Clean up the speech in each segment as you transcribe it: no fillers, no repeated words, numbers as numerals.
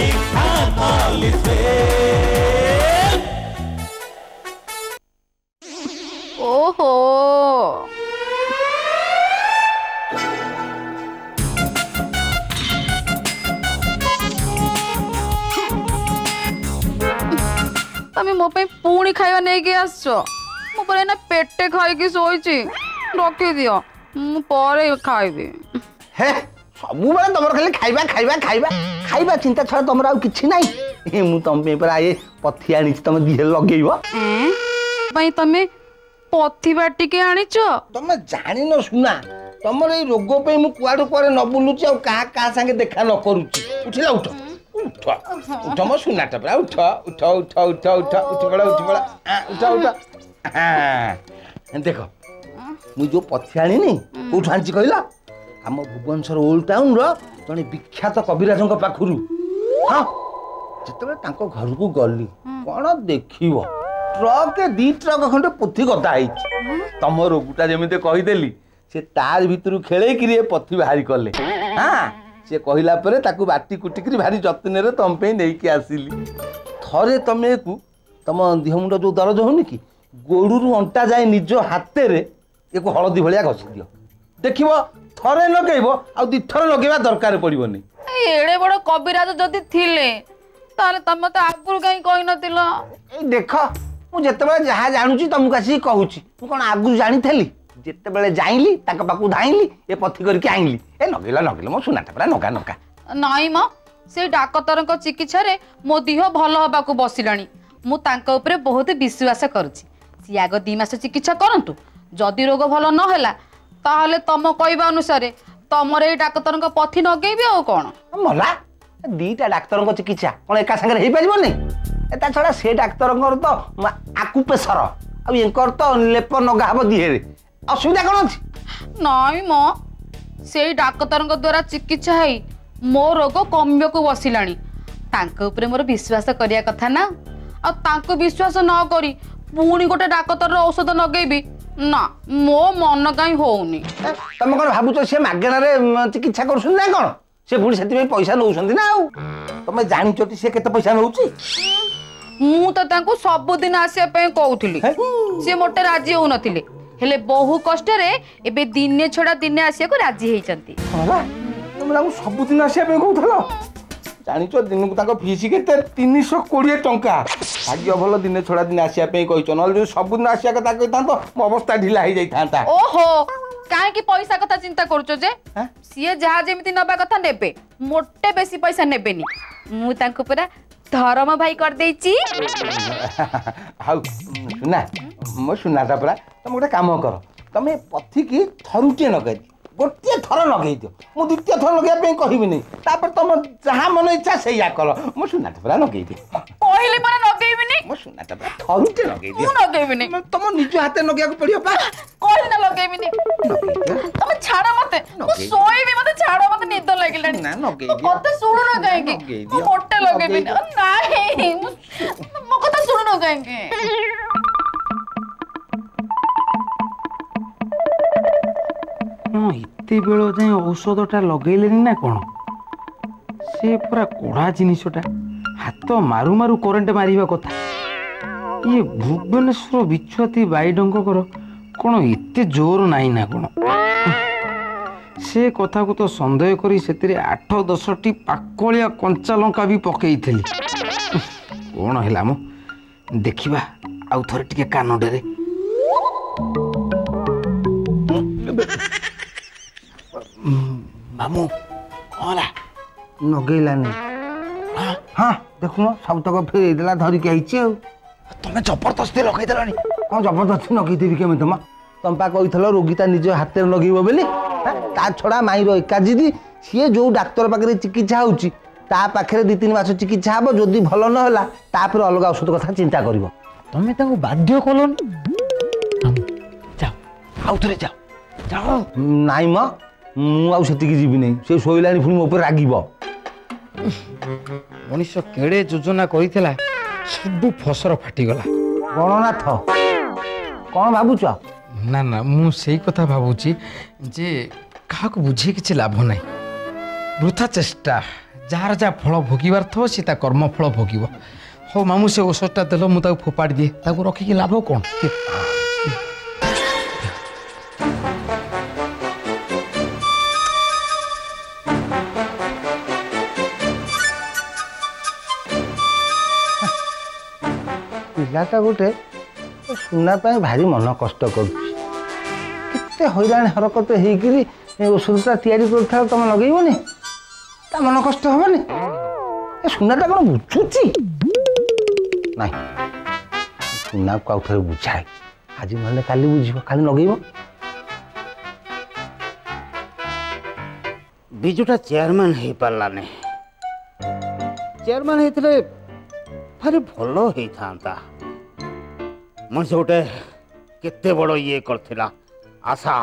ओहो तमें मो पे पुणी खाଇବା ନେଇକି ଆସିଛ ମୁଁ ପରେ ନା ପେଟେ ଖାଇକି ଶୋଇଛି ରଖି ଦିଅ ମୁଁ ପରେ ଖାଇବି हे सबुबेले तुम खाली खाइबा खाइबा खाइबा खाइबा चिंता छड़ा तुम आउ किछि नाही मु तुम पे पर आए पथी आनी तुम दिहे लगेइबो भाई तमे पथी बाटी के आनिछ तुम जानि न सुना तुमर ए रोग पे मु कुआडू कुआडे न बुलुची आ का का संगे देखा न करूची उठिला उठ उठ उठ मो सुनाटा परा उठ उठ उठ उठ उठ उठ बड़ा उठ उठ हां देखो मु जो पथी आनी नी कोठ आनची कहला आम भुवनेश्वर ओल्ड टाउन जड़े विख्यात कविराज पाखु हाँ जिते घर को गली कौन देख ट्रक दी ट्रक खंडे पोथी गदा तुम रोगटा जमी कहीदेली से तार भितर खेल पथी बाहरी कले हाँ सी कहला बाटी कुटिक भारी जत्न तुम पे नहीं आसिली थे तुम तुम देह मुंड जो दरज होनी कि गोड़ू अंटा जाए निज हाथ में एक हलदी भाया घसी दियो देख थरे लगेब आ दिथर लगेबा दरकार पड़िबो नहीं एड़े बड़ कविराज जदि थिले ताले तम त आगुर काई कहि नतिलो ए देख मु जेतेबेले जहा जानुची तुमको आसी कहूची मु कोन आगुर जानि थेली जेतेबेले जाइली ताक पाकू धाइली ए पथी करके आइली ए लगेला मो सुनाटा परा नगा नगा नाही म से डाक्तरक चिकित्सा रे मो दिह भल होबा को बसिलानी मु तांक ऊपर बहुत विश्वास करूची सी आगो 2 मास चिकित्सा करंतु जदि रोग भल न होला ताहले तम कहबा अनुसार तमरे ए डाक्तरक पथी नगेबी आ कोन मला दीटा डाक्तरक चिकित्सा कोन एका संगे हेई परिबो नै एता छडा से डाक्तरक तो आकुपेसर आ एंकर तो लेप नगा हबो दिहेरे असुविधा कोन अछि नाही म से डाक्तरक द्वारा चिकित्सा हेई मो रोग कमियो को बसिलानी तांक ऊपर मोर विश्वास करिया कथा ना आ तांको विश्वास न करी पुणी गोटे डाक्तर औषध नगेबी ना मो मन कहीं होनी तुम कौन भावुच सी मागेनारे चिकित्सा कर से पुणी से पैसा नौ ना तुम जानी सी केते पैसा नौ मु तो सबुदिन आसिया कहूली सी मोटे राजी हो नथिले हेले बहु कष्ट रे एबे दिने छड़ा दिने आसिया को राजी हेचंती तुम सबुदिन आसिया कहूथलो जानिच दिन को फीस के 320 टंका भाग्य भल दिन छड़ा दिन आसिया कहीचो न सबुदिन आसिया कथा कही तो मो अवस्था ढिला हो जाता ओहो काहे पैसा कथा चिंता करूचो जे सीए जहा जेमिति नबा कथा नेबे मोटे बेसी पैसा नेबेनी मु तांको पूरा धर्म भाई कर देइची हाउ सुना मो सुनाटा पूरा तुम गोटे काम कर तुम पथी की थरुटे नगै गोटे थर लगे दियो मु द्वितीय थर लगे कहबी नहीं तापर तुम जहाँ मन इच्छा से या कर मो सुनाटा पूरा लगे दियो कहले पर लगेबी नहीं मो सुनाटा पूरा थरुटे लगे दियो मु लगेबी नहीं तुम निज हाथे लगे को पड़ियो पा कहले ना लगेबी नहीं तुम छाड़ा मते मु सोईबी मते छाड़ा मते निद लागिलानी ना लगे दियो मते सुनो ना काहेकी मु मोटे लगेबी नाही मो कथा सुनो ना काहेकी इते बेलो जाए औषधटा लगेले ना कौन से पूरा कड़ा जिनिसटा हाथ मारु मारु करेन्ट मारिबा कथा ये भुवनेश्वर बिछुआती बाईडंकर कौन एते जोर नाई ना कौन से कथा को तो संदेह करी से 8-10 पाकलिया कंचा लंका भी पकई थी कौन है मो देखिबा आउ थरे टिके कानडे मामू होला नगेला नहीं हाँ देखु सब तक फेर देला धरिक आइछि आ तुम जबरदस्ती लगे देलानी कौन जबरदस्ती नगई देबी केमे तुम तुम पा कहिथलो रोगीता निज हाथ में लगेइबो बेली ता छड़ा माईर एका दीदी सी जो डाक्तर पाखे चिकित्सा होउची ता पाखे 2-3 मास चिकित्सा हबो जदि भल न होला तापर अलग औषध कथा चिंता करिवो तमे ताको बाध्य कलोनी जाओ आउ थरे जाओ जाओ नाई म मु आउ सेतिकी जीवी नहीं से सोइलानी पुणी मो ऊपर रागिबो मनीष केड़े योजना करितला सब फसर फाटी गला गणनाथ कौन भावुच ना ना मु सेई कथा भाबुची जे काहाको बुझे किछि लाभ नाही वृथा चेष्टा जार जहाँ फल भोगार थो सी कर्म फल भोग हो मामू से औषधटा देल मुझे फोपाड़ी दिए रखिकी लाभ कौन पिलाटा गोटे सुना भारी मन कष्ट करते हैरान हरकत होकर औषधटा तैयारी कर तुम लगेबनी ता मन कष्ट हेनी सुनाटा कौन बुझुची ना सुना को आउ बुझाए आज ना काली बुझ खाली लगे बिजुटा चेयरमैन हो पारानी चेयरमैन होते भारी भल होता मनुष्य गोटे केते बड़ ये करथिला आशा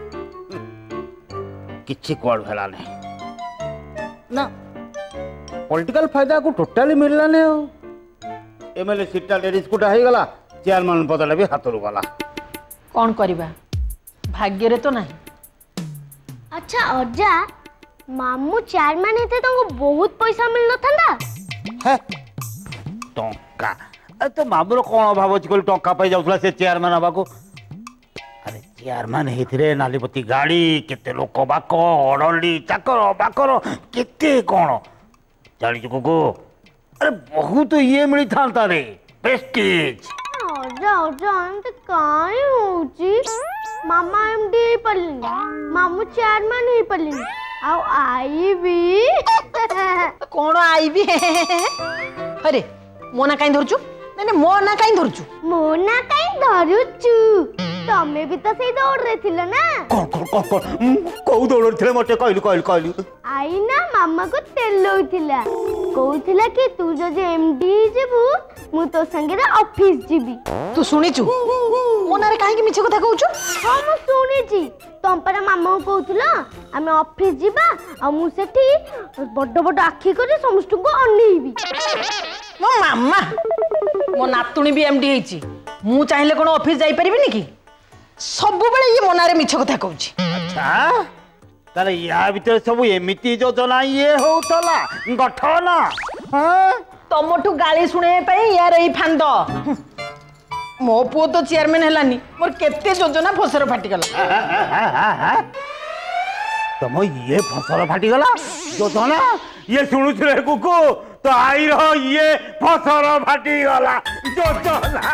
किछि कुआड़ हेलानी ना पॉलिटिकल फायदा को टोटाली मिललानी एमएलए सीटा लेडीज को गला चेयरमैन पदले भी हाथ रू गला कौन करबा भाग्य रे तो नहीं। अच्छा अजा मामू चेयरमैन हेते तुमको बहुत पैसा मिल नथंदा टंका तो मामूर कौन अभाव अच्छी कहली टंका पाई जाऊला से चेयरमैन हवा को अरे चेयरमैन होते नालीपति गाड़ी केते लोक बाक अड़ली चाकर बाकर केते कौन जानी को अरे बहुत ये मिली था रे प्रेस्टीज अजा अजा एमते काई होची मामा एमडी हे पलिनी मामू चेयरमैन हे पलिनी आउ आई भी कौन आई भी अरे मो ना कहीं धरचु नहीं मो ना कहीं धरचु मो ना कहीं धरुचु तमे भी तो सही दौड़ रहे थिलो ना कौन को दौड़ थे मते कहलु आई ना मामा को तेलौथिला कहूथिला कि तू जदि एमडी जेबू मु तो संगे रे ऑफिस जीबी तू सुनिचु मो ना रे काहे कि मिछ कथा कहउछु हां मु सुनिची तम पर मामा को कहूथिला आमे ऑफिस जीबा आ मु सेठी बड्ड बड्ड आखी करे समस्त को अनेइबी मो मामा मो नातुणी भी एमडी हेची मु चाहिले कोन ऑफिस जाई परिबिनी कि सब बेले ये मनारे मिछ कथा कहउची अच्छा तारे या भीतर सब एमिति योजना ये होतला गठन हां तमठू गाली सुने पई यार एई फांद मो पुओ तो चेयरमैन हेलानी मोर केते योजना फसर फाटी गला तम ये फसल फाटी गला योजना ये सुनुथिले कुकु तो आई रहो ये फसल फाटी गला योजना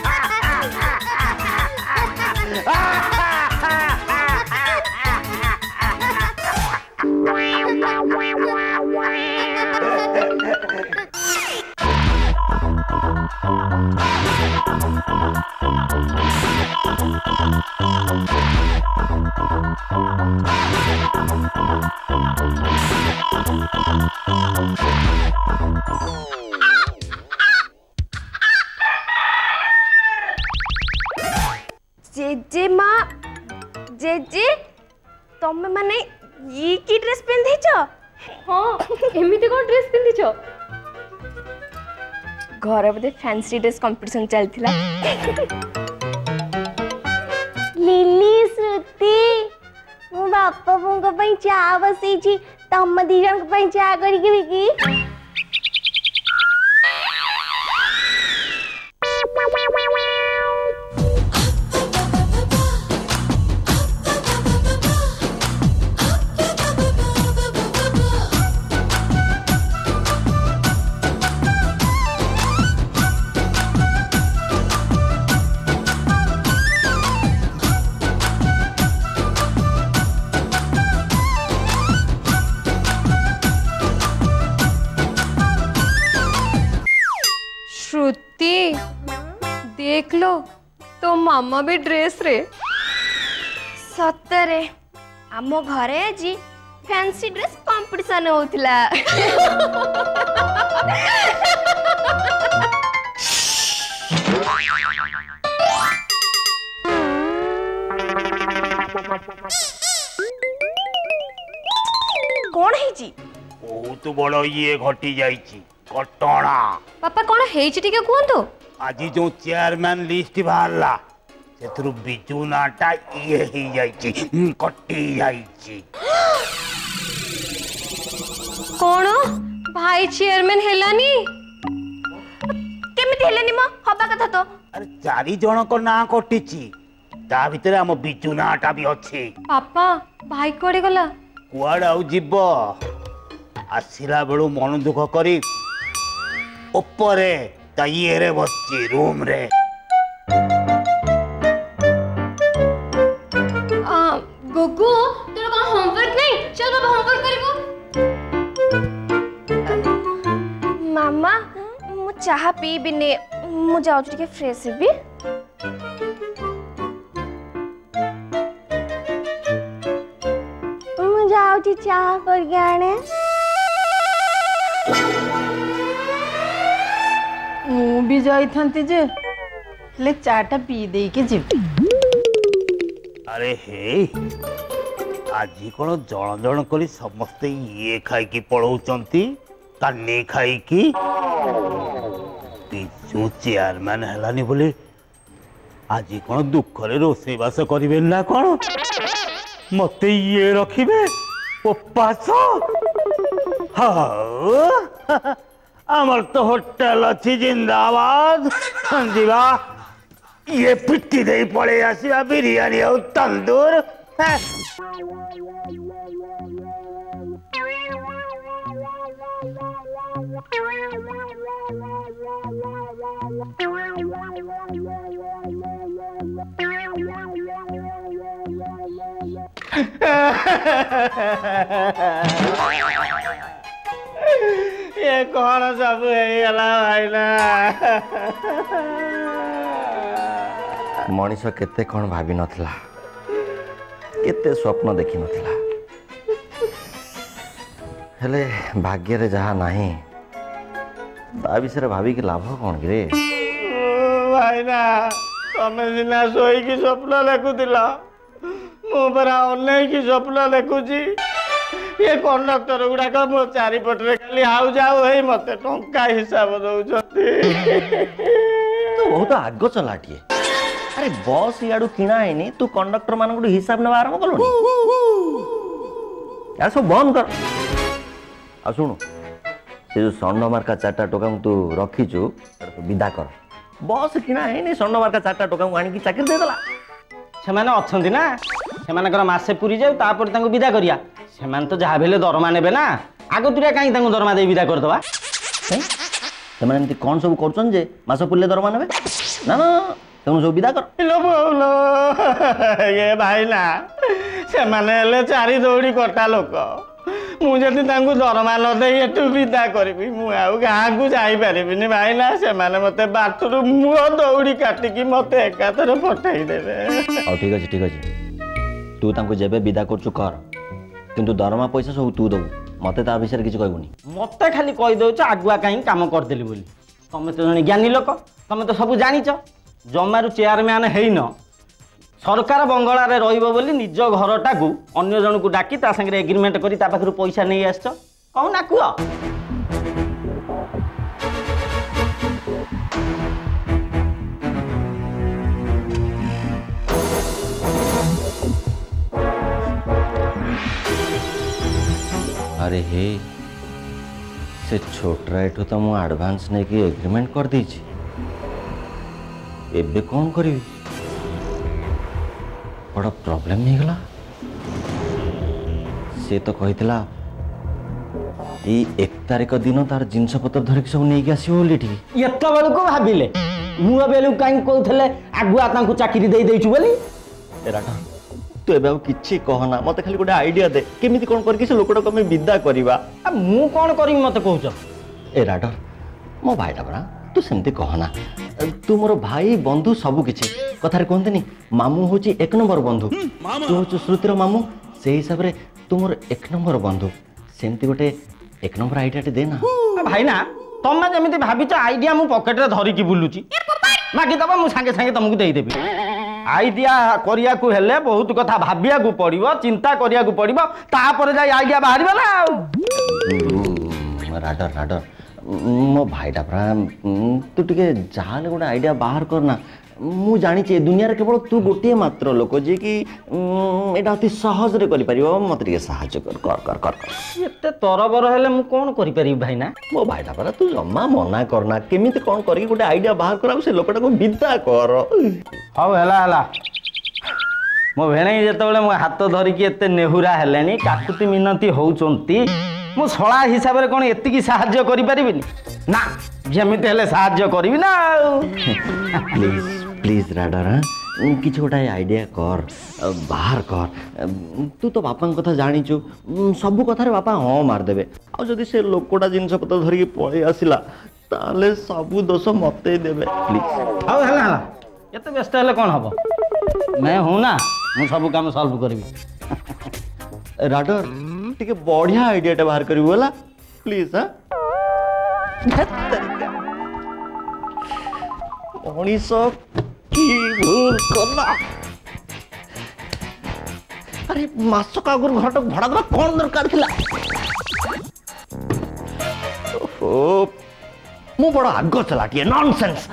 जेजे माँ जेजे तमे माने ये की ड्रेस पिंधि छ हां एमिते को ड्रेस पिंधि छ घर बदे फैंसी ड्रेस कंपटीशन चलथिला लिली श्रुति मो बापा बुंको पई चा बसी छी तम दी जन को पई चा करी के की श्रुति देख लो तो मामा भी ड्रेस रे सतरे आमो घरे जी फैंसी ड्रेस कंपटीशन होतिला कौन है जी बहुत बड़ ये घटी जाइछि कटणा पापा कौन है टिके कहतु आज जो चेयरमैन लिस्ट बाहरला सेथरु बिजू नाटा ये ही जाइछि कटी जाइछि कौन भाई चेयरमैन हेलानी केमिति हेलेनी म हबा कथा तो अरे 4 जन को ना कटिची ता भितर हम बिजु नाटा भी अच्छे। पापा भाई कुआडे गला कुआड़ आउ जीव आसिला बेलू मन दुख करी ऊपरे ताइए रे बच्ची रूम रे। गुगु तेरा कौन होमवर्क नहीं चल बाबा होमवर्क करिबो। मामा मु चाहा पीबिनी मु जाऊ टिके फ्रेश हेबी। मु जाऊ टी चाहा करके आने। मु भी जाई थंती जे ले चाटा पी दे के जीव। अरे हे आज कौन जन जन करी समस्ते ये खाई की पड़ौचंती कानी खाई की पिजु चेयरमैन हेलानी बोली आज कौन दुख रे रोसे बास करिवे ना कौन मते ये रखिबे उपास। हाँ अमर तो होटल अच्छी जिंदाबाद जीवा ये पिट्टी दे पड़े आसिया बिरयानी और तंदूर। ये कौन सब है भाईना मनीष केते कौन भाभी नथिला केते स्वप्न देखि नथिला हेले भाग्य रे जहा नाही ता विषय भाभी के लाभ कौन रे भाईना तमे सिना सोई की स्वप्न देखुतिला मो परा अनेक की स्वप्न देखुची ये कंडक्टर गुड़ाक मो चारिपटे खाली आउ जाऊ हे मते टंका हिसाब दउछती। तू बहुत आग चलाटिए अरे बस याडू किणा हैनी तू कंडक्टर मान को हिसाब नवा आरंभ कलोनी यार सब बंद कर। आ सुनु से जो स्वर्ण मार्का 4टा टोका तू रखीचु विदा कर बस किणा हैनी स्वर्ण मार्का 4टा टोका आनी की चाकरी दे देला सेमाने अछंती ना सेमानकर मासे पूरी जाऊ तापर तांको विदा करिया सेमान तो जहा भेले दरमा नेबे ना आगो तुरिया काई तांको दरमा दे विदा कर दवा। सेमाने एंती कोन सब करछन जे मास पुरले दरमा नेबे ना ना तुम सब विदा कर। लो बोलो ये भाई ना से माने ले चारी दौड़ी कटा लोक मु जति तांको दरमा न दे एटु विदा करबी मु आउ गां को जाई परिबिनी भाई ना से माने मते बाटरू मु दौड़ी काटी की मते एकातर पठाई देबे। आ ठीक अछि तू तांको जेबे विदा करछु कर किंतु दरमा पैसा सब तू दबु मते ता विषय किछ कहबुनी मते खाली कहि दउछ आगुआ काई काम कर देली बोली तमे तो जने ज्ञानी लोक तमे तो सब जानिच जमारू चेयरमैन हेइन सरकार बंगला रे रहिबो बोली निज घरटा को अन्य जन को डाकी ता संगे एग्रीमेंट करी ता पाखरु पैसा नै आछछ कहू ना कुआ। अरे हे से छोटरा एठो तो मु एडवांस नै कि एग्रीमेंट कर दी छी एबे कौन करी बड़ा प्रॉब्लम नहीं गला से तो कहितला ई 1 तारिख दिन तार जिनस पत्र धरिक सब नहीं आसो बोली ठीक एत बेलू को भाविले मु बेलू काई कहथले आगुआ तांको चाकरी दे देछु बोली एराटा तू एबे किछि कहना मते खाली गोटे आइडिया दे केमिति कोन करके से लोकटा कमे विदा करबा आ मु कोन करी मते कहउछ एराटा मो भाईटा बरा तू सेमती कहना तू मोर भाई बंधु सब किछि कथारे कहंतनी मामू होची 1 नंबर बंधु तू होची श्रुतिर मामू से हिसाब रे तू मोर 1 नंबर बंधु सेमती गोटे 1 नंबर आइडिया टे देना भाई ना तमे जेमिति भाबिच आइडिया मु पॉकेट रे धरि की बुलुची मागी दबा मु संगे संगे तुमको देई देबी आइडिया करिया को हेले बहुत कथा भाबिया को पड़िबो चिंता करिया को पड़िबो तापर जाई आइडिया बाहरिबो ना राडर राडर मो भाईटा परा तू टिके जाले गोटे आइडिया बाहर करना मु जानी दुनिया रे केवल तू गोटे मात्र लोक जे कि एटा अति सहज रे करि परिबो मते टिके सहाय्य कर एते तरबर हेले मु कोन करि परिबी भाई ना मो भाईटा परा तू जम्मा मना करना केमिति कोन करी गोटे आइडिया बाहर कर से लोकटा को विदा कर हौ हला मो भेणे जेतेबेले मो हाथ धरिकी एते नेहुरा हेलेनी काकुति मिनती होउचंती मो सळा हिसाब रे कोन एतिकी सहाय्य करि परिबिनी ना जेमिति हेले सहाय्य करबी ना प्लीज प्लीज राडर किछ गोटे आइडिया कर बाहर कर तू तो बापा कथा जानिचु सब कथा रे बापा हाँ मार देबे आ जदी से लोकटा जिंस पत्र धरिकी पळे आसिला ताले सब दोष मते देबे प्लीज हौ हला एते व्यस्त हेले कोन हबो मैं हूं ना मु सब काम सॉल्व करबी राडर टिके बढ़िया आइडिया टा बाहर करिवो होला प्लीज हां मनीष की भूल करला अरे मासक आगुर घरट भड़ा दबा कौन दरकार थिला ओहो मु बड़ा आगो चलाटिए नॉनसेंस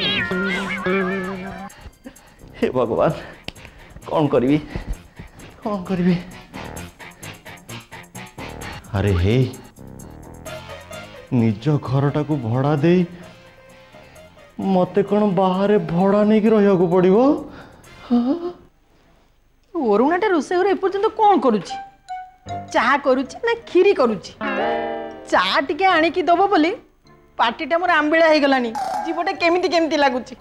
हे भगवान कौन करिवी अरे हे निज घरटा को भड़ा दे मते कौन बाहर भड़ा नहीं रहा पड़ो अरुणाटा रोषे घर एपर्यंत कौन करुची चाहा करुची ना खीरी करुची चा टिके आनिकी दबो बोली पार्टीटा मोर आंबिळा हे गलानी जीवटा केमिति केमिति लागुची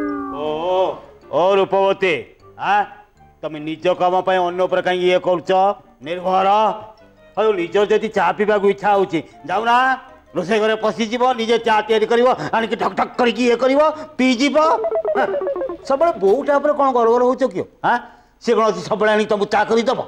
ओ रूपवती आ तमे निज काम पे अन्य पर कहीं ये करूच निर्भर और निज जदि चा पीवा इच्छा होची जाऊ ना रोसे घरे पशिजीव निजे चा तैयारी कर आनिक ठक ठक करके ये कर पीजीव सब बोटा पर कौन गड़बड़ हो क्यों हाँ सी कौन सब आनी तुमको चा करदब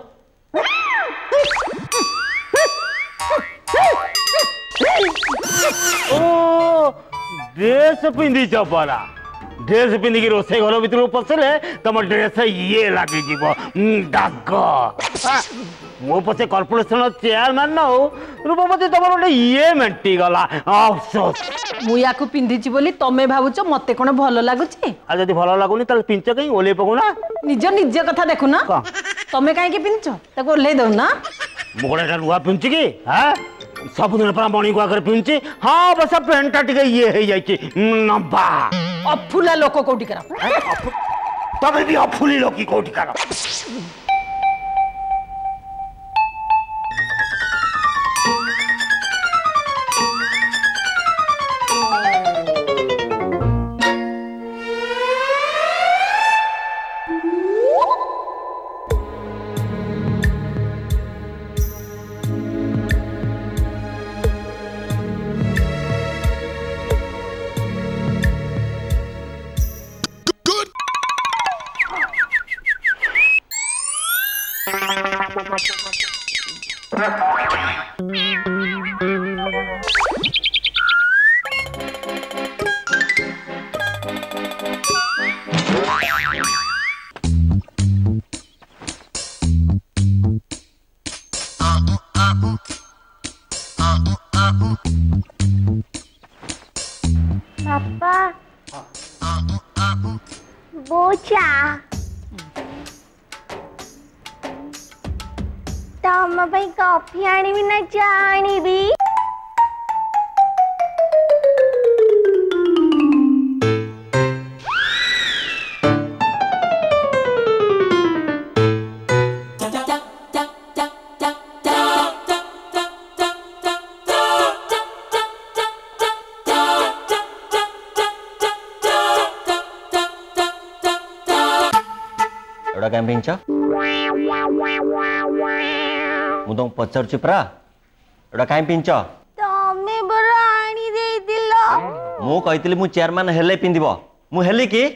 ओ ड्रेस पिंधिच परा ड्रेस पिंधिकी रोसे घर भर पशले तुम ड्रेस ये लगे दाग मो पचे कॉर्पोरेशन चेयरमैन न हो रूपपति तुम गोटे ये मेंटी गला अफसोस मुया को पिंधिची बोली तमे भाबुच मते कोन भलो लागुची आ जदी भलो लागुनी त पिंच कहीं ओले पकुना निज कथा देखु ना तमे काहे के पिंच ताको ओले दउ ना मो गोटे नुआ पिंची की हां सब दिन पर मणि को आकर पिंची हां बस पेंटा टिके ये हे जाई नबा अफुला लोक कोठी करा तबे भी अफुली लोकी कोठी करा पापा बोचा तम भाई कॉफी आनी ना चा आनी भी पिंच मु तुम पचार परा एटा कहीं पिंच तमे बरा आनी दे दिलो मु कहितली मु चेयरमैन हेले पिंदिबो मु हेली की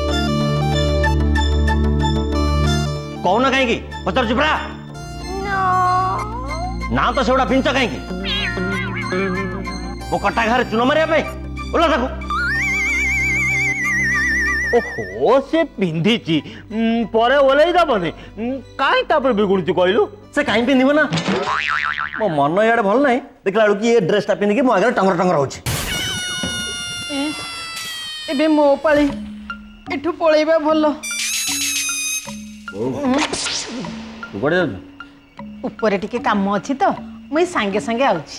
कौन कहीं की पचार परा ना तो सेटा पिंच कहीं मो कटा घर चुन मारिया ओला ताकू ओहो से पिंधिची परे ओलाई दबने काई तापर बिगुड़ुची कहलु से कहीं पिंधिब ना मो मन इे भल ना देखला बेलू ये ड्रेसटा पिंधिकी मो आगे टंगर टंगर होची एबे मो पाली एठू पळेबा भल तू कुआडे जाउछु ऊपर टिके काम अच्छी तो मुई सांगे सांगे आउची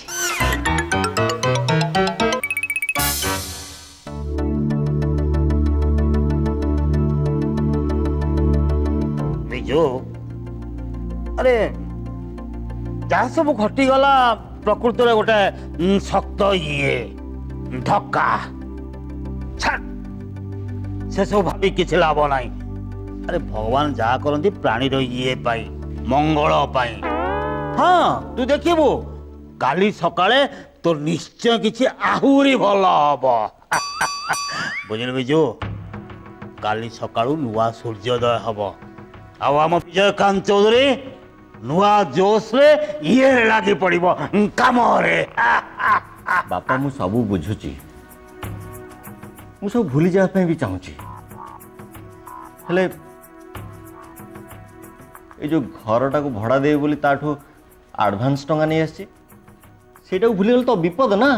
बिजू अरे जहाँ सब घटीगला प्रकृत में गोटे शक्त ये धक्का छाड़ से सब भावी किसी लाभ ना अरे भगवान जहाँ करती प्राणी ये पाई मंगल पाई हाँ तू देखिबू काली सकाळे तो निश्चय किसी आहुरी भल हम बुझल बिजू काली सकाळू नुआ सूर्योदय हम आम विजयकांत चौधरी नुआ जोश रे ये लगी पड़िबो काम रे बापा मु सब बुझुची मु सब भूली जावा पे भी चाहूची हेले ए जो घरटा को भड़ा देबे बोली ताठो एडवांस टंगा नहीं आसी सेटा भूली गल तो विपद ना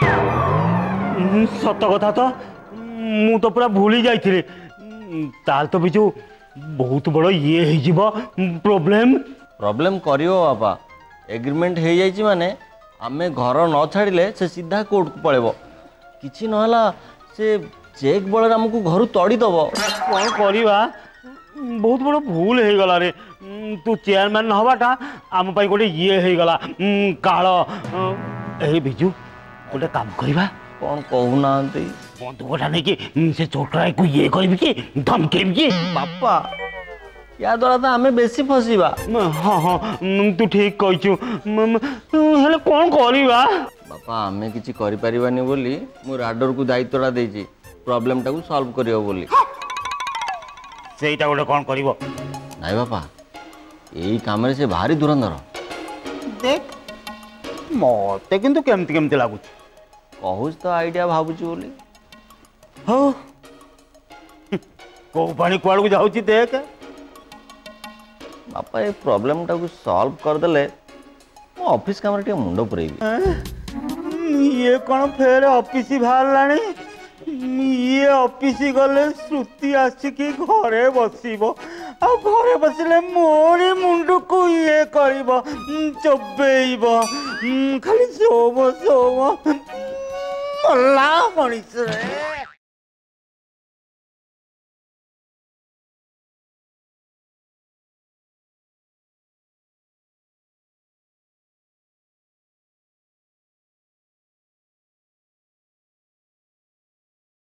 सत कथा तो मु तो पूरा भूली जाइथिले ताल तो बिजू बहुत बड़ ये है जीवा प्रॉब्लम प्रॉब्लम करियो बापा एग्रीमेंट हो जाइए माने आमे घर न छाड़िले से सीधा कोर्ट को पळेबो किछि नहला से चेक बळ हमको घर तोड़ी दबो कौन करिवा बहुत बड़ भूल हो गला रे तू चेयरमैन हवाटा आम पाई गोटे ये हो गला काळ ए बिजू गोटे काम करिवा कौन कहूना बंधुकटा नहीं कि से चोटराय को ये कहबी कि धमकेबी कि बापा या द्वारा तो आमे बेसी फसीबा हाँ हाँ तू ठीक कहचु हेले कौन करिवा बापा आमे किछि करि परिबानी बोली मु राडर को दायित्वटा देछि प्रॉब्लम टाको सॉल्व करियो बोली सेटा गोटे कौन करिवो नाइ बापा एई काम रे से भारी दुरंधर देख मते किंतु केमति केमति लागुछ कहूच तो आइडिया भाबुची बोली हो को पानी कुआड़ को जाउची देख बापा ये प्रॉब्लम टाको सॉल्व कर देले मो ऑफिस काम रे टे मुंडो पुरेबी ये कौन फेर ऑफिस बाहर लानी ये ऑफिस गले श्रुति आसिकी घरे बसिबो आ घरे बसिले मोरी मुंडू को ये करिबो चबेइबो खाली सोमो सोमो अल्लाह मनीष रे